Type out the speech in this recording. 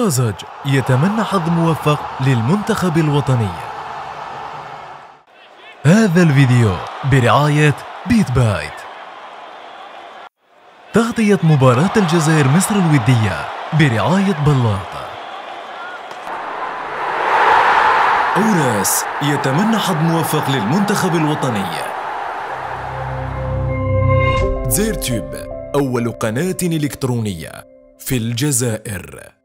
طازج يتمنى حظ موفق للمنتخب الوطني. هذا الفيديو برعاية بيت بايت. تغطية مباراة الجزائر مصر الودية برعاية بلاط. أوراس يتمنى حظ موفق للمنتخب الوطني. زيرتوب أول قناة إلكترونية في الجزائر.